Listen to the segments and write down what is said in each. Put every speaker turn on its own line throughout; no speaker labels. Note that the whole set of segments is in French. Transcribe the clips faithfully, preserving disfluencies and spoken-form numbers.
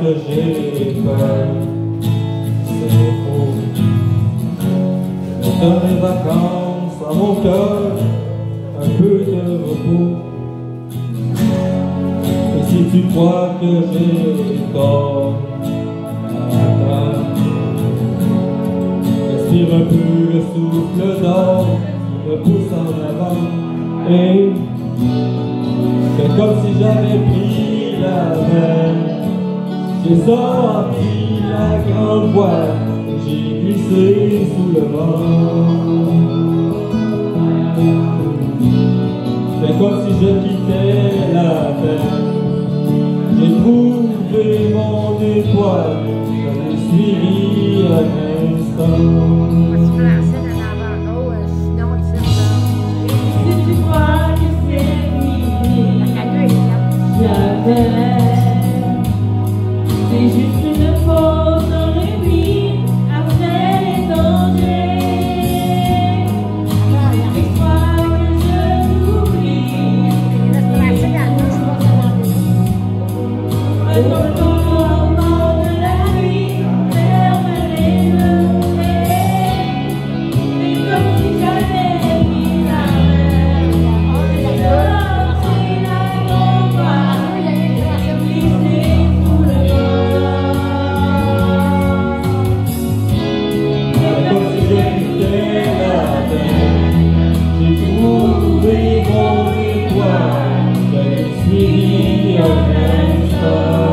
que j'ai peur, c'est faux. Je donne des vacances à mon cœur, un peu de repos. Et si tu crois que j'ai tort, attends. Respire un peu le souffle d'or qui me pousse en avant. Et c'est comme si j'avais pris la mer. J'ai sorti la grande voile et j'ai glissé sous le vent. C'est comme si je quittais la terre. J'ai trouvé mon étoile, je l'ai suivi un instant.
Si tu crois que c'est fini, jamais. C'est juste une pause dans le vide après les dangers. Avec toi que je t'oublie. Retourne-toi au bord de la nuit, ferme les yeux. C'est comme si j'avais pris la mer. J'ai sorti la grande voile, j'ai glissé sous le vent.
C'est comme si je quittais la terre. J'ai trouvé mon étoile, je l'ai suivi un instant.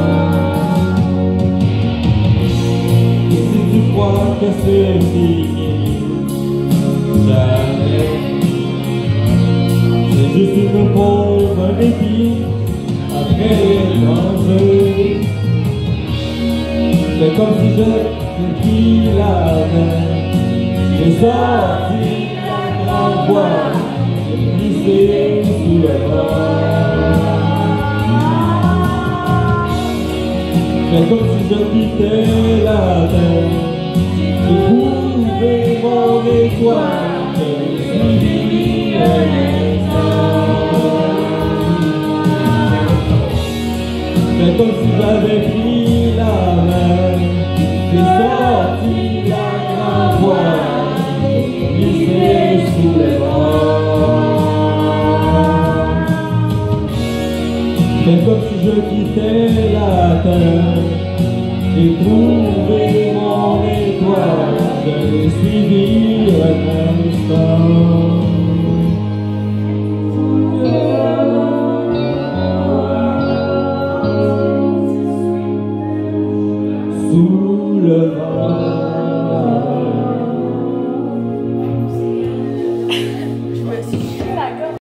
Et si tu crois que c'est fini, jamais. C'est juste une pause, un répit après les dangers. C'est comme si j'avais pris la mer. J'ai sorti la grande voile, j'ai glissé sous le vent. C'est comme si je quittais la terre. J'ai trouvé mon étoile, je l'ai suivi un instant. C'est comme si j'avais pris la mer. J'ai sorti la grande voile, j'ai glissé sous les vents. C'est comme si je quittais la terre. J'ai trouvé mon étoile, je l'ai suivi